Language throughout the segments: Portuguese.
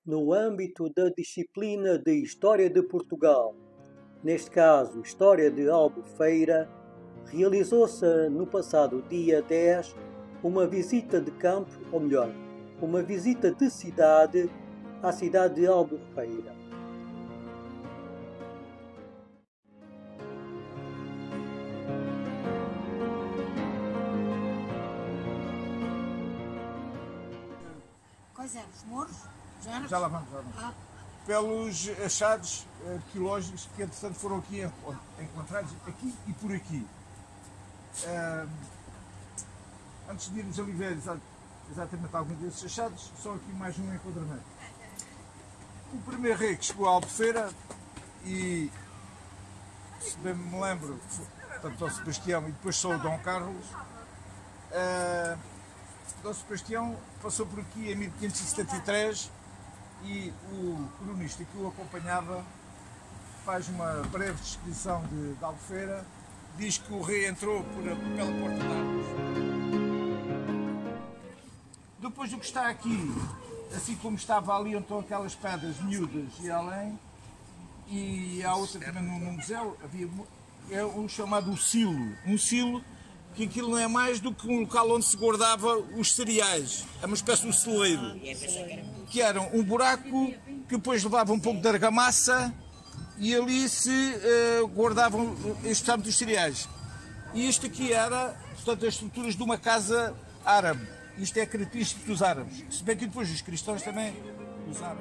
no âmbito da disciplina de História de Portugal, neste caso História de Albufeira, realizou-se no passado dia 10 uma visita de campo, ou melhor, uma visita de cidade à cidade de Albufeira. Quais eram? Os morros? Já lá vamos. Pelos achados arqueológicos que, entretanto, foram aqui encontrados, aqui e por aqui. Antes de irmos ali ver exatamente alguns desses achados, só aqui mais um enquadramento. O primeiro rei que chegou à Albufeira, e se bem me lembro, portanto, Dom Sebastião e depois só o Dom Carlos. Dom Sebastião passou por aqui em 1573 e o cronista que o acompanhava faz uma breve descrição de Albufeira. Diz que o rei entrou pela Porta de Arcos. Depois do que está aqui, assim como estava ali onde estão aquelas pedras miúdas e além, e há outra também no museu, havia um chamado o silo. Um silo que aquilo não é mais do que um local onde se guardava os cereais. É uma espécie de celeiro. Que era um buraco que depois levava um pouco de argamassa e ali se guardavam especialmente os cereais. E isto aqui era, portanto, as estruturas de uma casa árabe. Isto é característico dos árabes. Se bem que depois os cristãos também usaram.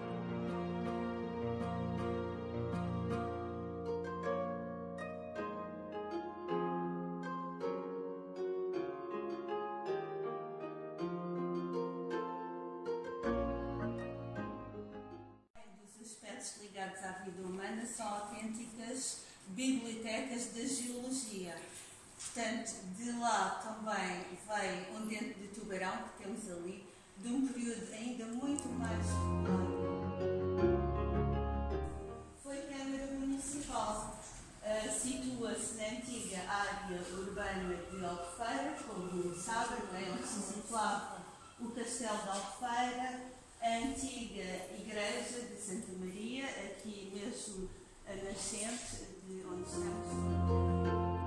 Ligados à vida humana são autênticas bibliotecas da geologia. Portanto, de lá também veio um dente de tubarão, que temos ali, de um período ainda muito mais foi Câmara Municipal. Situa-se na antiga área urbana de Albufeira, como sabem, onde se situava o Castelo de Albufeira, a antiga igreja de Santa Maria, aqui mesmo a nascente de onde estamos.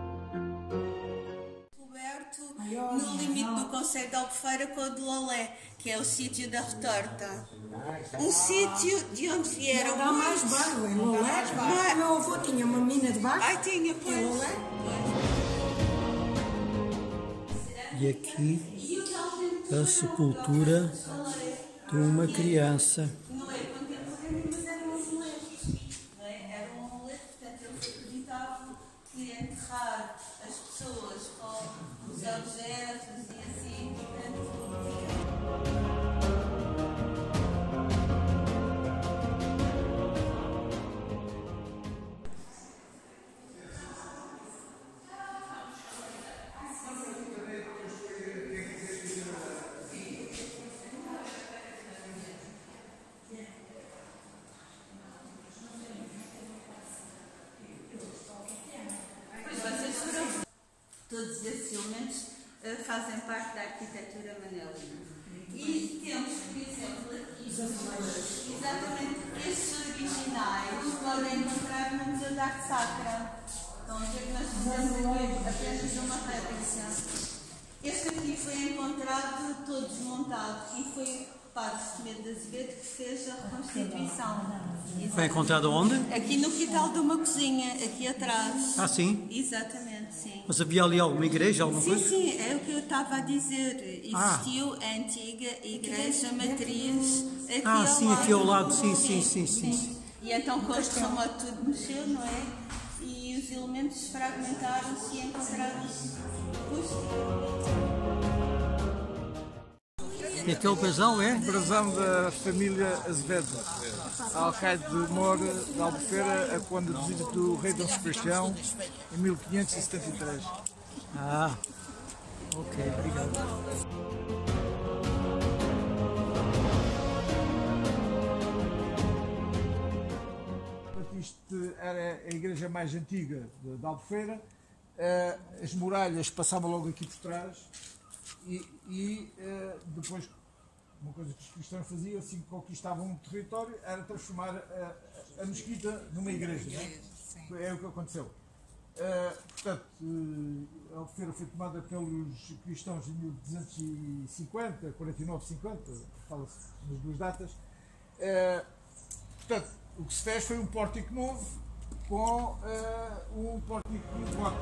Coberto no limite do concelho de Albufeira com o de Lolé, que é o sítio da Retorta. Um sítio de onde vieram. Dá mais barro, em Lolé. O meu avô tinha uma mina de barro. Ai, tinha, pois. Em Lolé. E aqui a sepultura de uma criança. Não é contemporâneo, mas era um amuleto. Era um amuleto, portanto, eles acreditavam que enterrar as pessoas com os objetos e assim, portanto. Todos esses elementos fazem parte da arquitetura manelina. E temos, por exemplo, aqui, exatamente estes originais podem encontrar no Museu de Arte Sacra. Estão a ver que nós fizemos apenas uma réplica. Este aqui foi encontrado todo desmontado e foi Padre Semedo de Azevedo que fez a reconstituição. Foi encontrado onde? Aqui no quintal de uma cozinha, aqui atrás. Ah, sim? Exatamente, sim. Mas havia ali alguma igreja, alguma coisa? Sim, é o que eu estava a dizer. Existiu a antiga igreja matriz aqui ao lado. Sim, aqui ao lado, sim. E então com este terremoto tudo mexeu, não é? E os elementos fragmentaram-se e encontraram-se E aquele brasão é? Brasão da família Azevedo, alcaide de Moura de Albufeira, quando a visita do rei Dom Sebastião em 1573. Ok, obrigado. Isto era a igreja mais antiga de Albufeira. As muralhas passavam logo aqui por trás e depois uma coisa que os cristãos faziam assim que conquistavam um território era transformar a mesquita numa igreja. Não é? É o que aconteceu. Portanto, a Albufeira foi tomada pelos cristãos em 1250, 49, 50, fala-se nas duas datas. Portanto, o que se fez foi um pórtico novo com um pórtico gótico.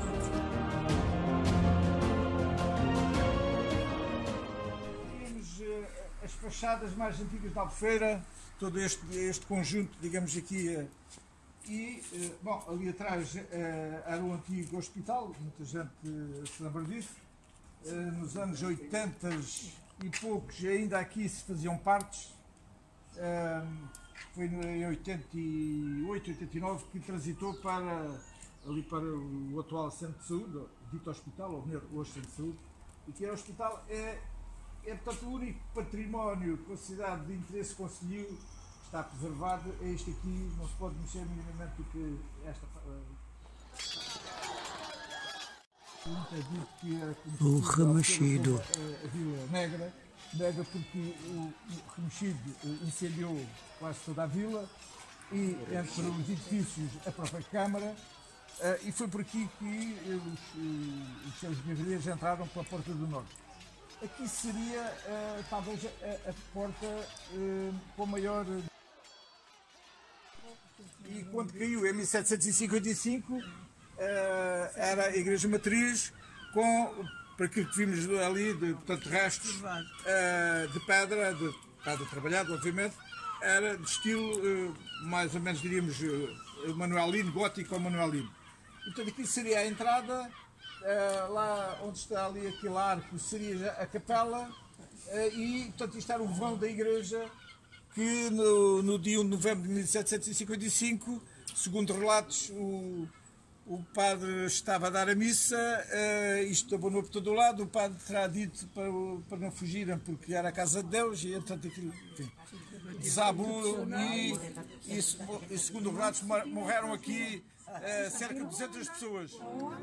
As fachadas mais antigas da Albufeira, todo este conjunto, digamos aqui, bom, ali atrás era o antigo hospital, muita gente se lembra disso. Nos anos 80 e poucos ainda aqui se faziam partes. Foi em 88, 89 que transitou ali para o atual centro de saúde, dito hospital, ou melhor, hoje centro de saúde, e que era o hospital. Portanto, o único património que a cidade de interesse conseguiu está preservado é este aqui, não se pode mexer minimamente do que esta. O Remexido. A Vila Negra porque o Remexido incendiou quase toda a vila e entre os edifícios a própria Câmara, e foi por aqui que os seus guerrilheiros entraram pela Porta do Norte. Aqui seria talvez a porta com maior. E quando caiu em 1755 era a Igreja Matriz para aquilo que vimos ali, portanto, restos de pedra trabalhada, obviamente, era de estilo mais ou menos, diríamos, manuelino, gótico ou manuelino. Portanto, aqui seria a entrada. Lá onde está ali aquele arco seria a capela, e portanto isto era o vão da igreja que no dia 1 de novembro de 1755, segundo relatos, o padre estava a dar a missa, isto abanou por todo o lado, o padre terá dito para não fugirem porque era a casa de Deus, e portanto aquilo, enfim, desabou, e segundo relatos morreram aqui cerca de 200 pessoas.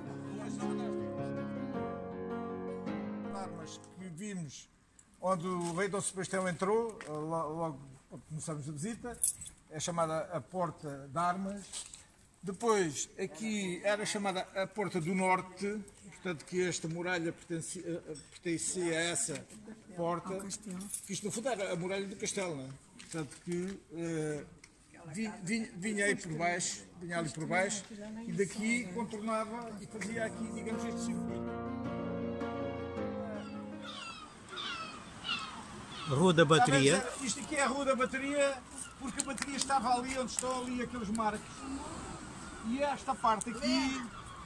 Armas que vimos onde o rei Dom Sebastião entrou, logo quando começamos a visita, é chamada a Porta de Armas. Depois, aqui era chamada a Porta do Norte, portanto que esta muralha pertencia a essa porta, que isto no fundo era a muralha do castelo, não é? Portanto que vinha aí por baixo, vinha ali por baixo, e daqui contornava e fazia aqui, digamos, este circuito. Rua da Bateria. Isto aqui é a Rua da Bateria, porque a bateria estava ali onde estão ali aqueles marcos. E esta parte aqui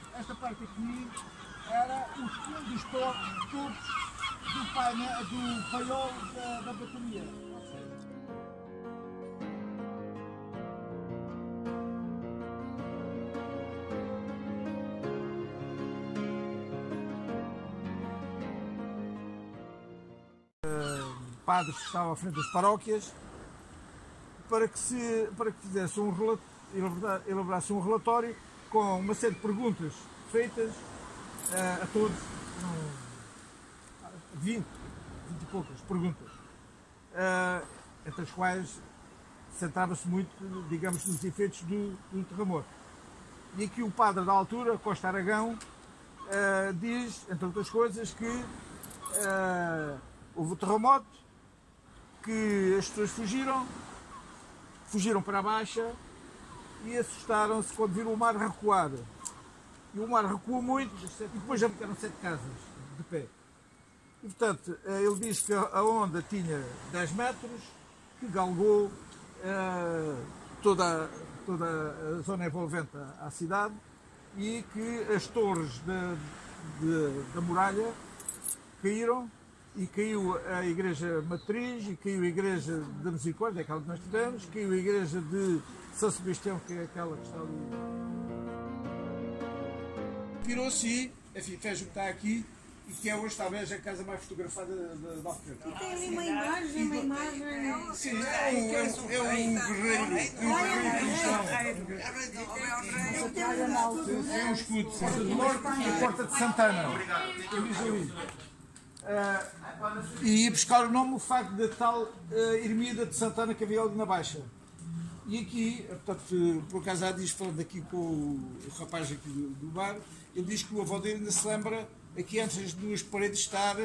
era um dos tubos do paiol da bateria. Padres que estavam à frente das paróquias para que fizesse elaborasse um relatório com uma série de perguntas feitas a todos, 20 e poucas perguntas, entre as quais centrava-se muito, digamos, nos efeitos do terremoto. E aqui o padre da altura, Costa Aragão, diz, entre outras coisas, que houve o terremoto, que as pessoas fugiram para a Baixa e assustaram-se quando viram o mar recuar. E o mar recuou muito e depois já ficaram 7 casas de pé. E portanto, ele diz que a onda tinha 10 metros, que galgou toda a zona envolvente à cidade, e que as torres da muralha caíram, e caiu a Igreja Matriz, e caiu a Igreja da Misericórdia, aquela que nós tivemos, caiu a Igreja de São Sebastião, que é aquela que está ali. Virou-se e, enfim, fez o que está aqui, e que é hoje talvez a casa mais fotografada da Albufeira. E tem ali uma imagem. Sim, é um guerreiro cristão. É um escudo, Porta do Norte e a Porta de Santana. Eu diz ali. E ia buscar o nome, o facto da tal ermida de Santana que havia ali na Baixa. E aqui, portanto, por acaso há dias falando aqui com o rapaz aqui do bar, ele diz que o avô dele ainda se lembra, aqui antes das duas paredes estar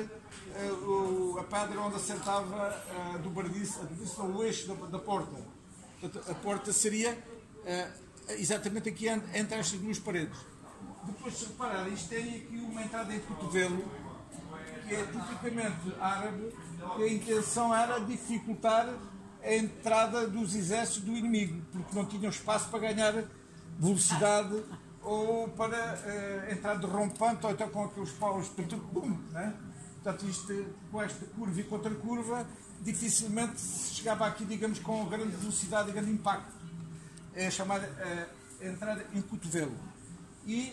a pedra onde assentava a dobradiça, o eixo da porta. Portanto, a porta seria exatamente aqui entre estas duas paredes. Depois, se reparar, isto tem aqui uma entrada em cotovelo, que é tipicamente árabe, que a intenção era dificultar a entrada dos exércitos do inimigo, porque não tinham espaço para ganhar velocidade ou para entrar de rompante, ou então com aqueles paus, bum, né? Portanto, isto, com esta curva e contra-curva, dificilmente se chegava aqui, digamos, com grande velocidade e grande impacto. É chamada entrada em cotovelo. E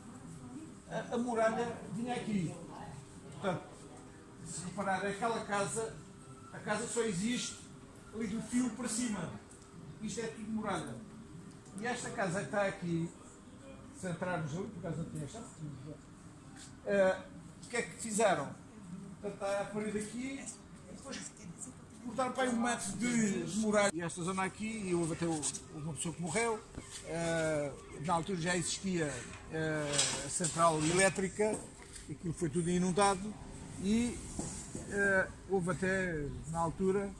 a muralha vinha aqui. Portanto, se reparar, aquela casa, a casa só existe ali do fio para cima. Isto é tudo muralha. E esta casa que está aqui, se entrarmos ali, por acaso não tinha chave, o que é que fizeram? Portanto, está a parede aqui, e depois cortaram para aí 1 metro de muralha. E esta zona aqui, houve até uma pessoa que morreu, na altura já existia a central elétrica, aquilo foi tudo inundado, e houve até, na altura,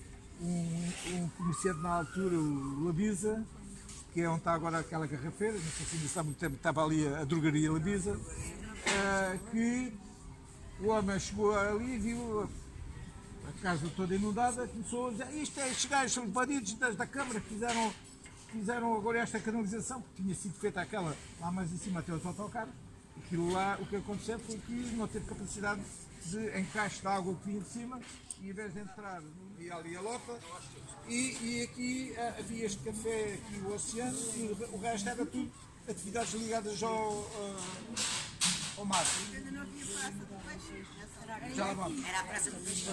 um comerciante na altura, o Labisa, que é onde está agora aquela garrafeira, não sei se ainda está há muito tempo, estava ali a drogaria Labisa, que o homem chegou ali e viu a casa toda inundada, começou a dizer, isto é, estes gajos são os bandidos da Câmara que fizeram agora esta canalização, que tinha sido feita aquela lá mais em cima até o autocarro. Aquilo lá, o que aconteceu foi que não teve capacidade de encaixe de água que vinha de cima, e em vez de entrar, ia ali a lota, e aqui havia este café, aqui o oceano, e o resto era tudo atividades ligadas ao mar. Já lá vamos. Era a Praça do Peixe.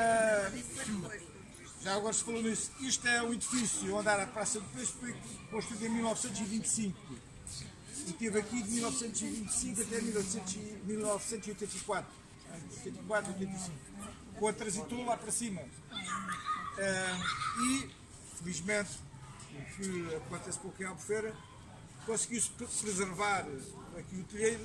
Já agora se falou nisso, isto é um edifício onde era a Praça do Peixe, foi construído em 1925. E esteve aqui de 1925 até 1984. 84, 85. Quando transitou lá para cima. E, felizmente, o que acontece pouco em Albufeira, conseguiu-se preservar aqui o telheiro.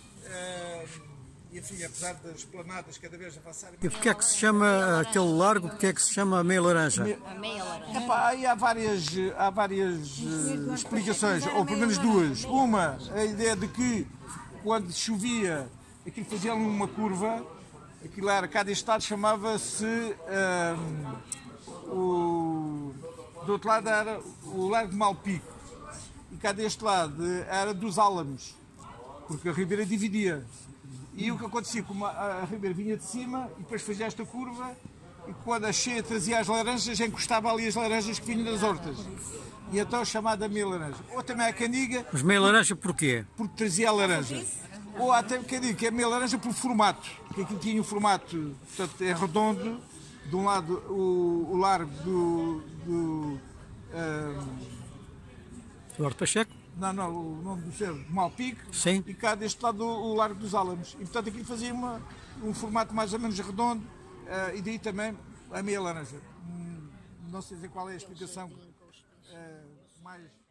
E, enfim, apesar das esplanadas cada vez avançarem... E porquê é que se chama aquele largo, porquê é que se chama a Meia Laranja? A meia laranja. Epá, aí há várias explicações, ou pelo menos duas. Uma, a ideia de que quando chovia, aquilo fazia uma curva, aquilo era, cada estado chamava-se, do outro lado era o Largo de Malpico, e cá deste lado era dos Álamos, porque a ribeira dividia. E o que acontecia, como a ribeira vinha de cima e depois fazia esta curva, e quando a cheia trazia as laranjas, encostava ali as laranjas que vinham das hortas. E então chamada meia laranja. Ou também a candiga... Mas meia laranja porquê? Porque trazia a laranja. Ou há até um bocadinho que é meia laranja por formato, que aquilo tinha um formato, portanto, é redondo, de um lado o largo do Eduardo Pacheco? Não, o nome do cerro, Malpico. Sim. E cá deste lado o Largo dos Álamos. E portanto aquilo fazia um formato mais ou menos redondo, e daí também a meia laranja. Não sei dizer qual é a explicação mais...